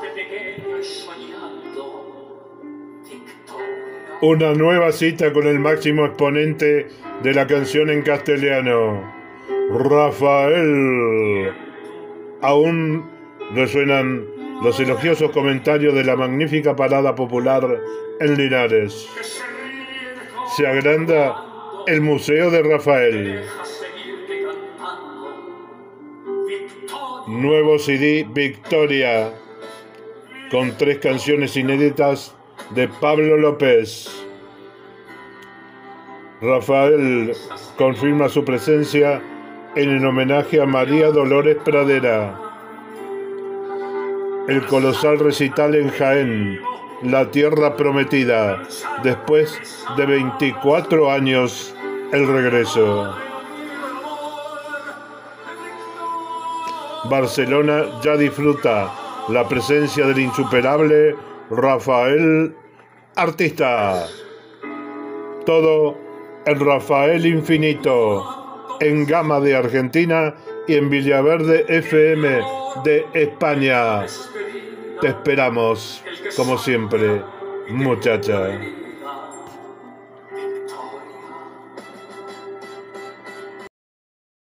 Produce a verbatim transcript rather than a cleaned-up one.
Una nueva cita con el máximo exponente de la canción en castellano, Rafael. Aún resuenan los elogiosos comentarios de la magnífica parada popular en Linares. Se agranda el Museo de Rafael. Nuevo C D Victoria, con tres canciones inéditas de Pablo López. Rafael confirma su presencia en el homenaje a María Dolores Pradera. El colosal recital en Jaén, la tierra prometida. Después de veinticuatro años, el regreso. Barcelona ya disfruta la presencia del insuperable Rafael Artista. Todo en Rafael Infinito, en Gama de Argentina y en Villaverde F M de España. Te esperamos, como siempre, muchacha.